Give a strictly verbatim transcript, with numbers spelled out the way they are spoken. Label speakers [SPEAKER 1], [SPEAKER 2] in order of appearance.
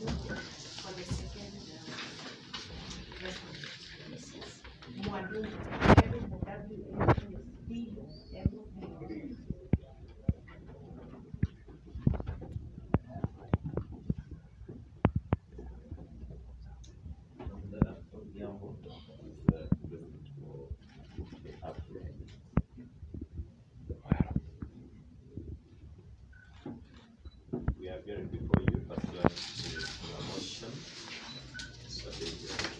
[SPEAKER 1] for the second uh, module.
[SPEAKER 2] We are getting before you, but you have to motion. So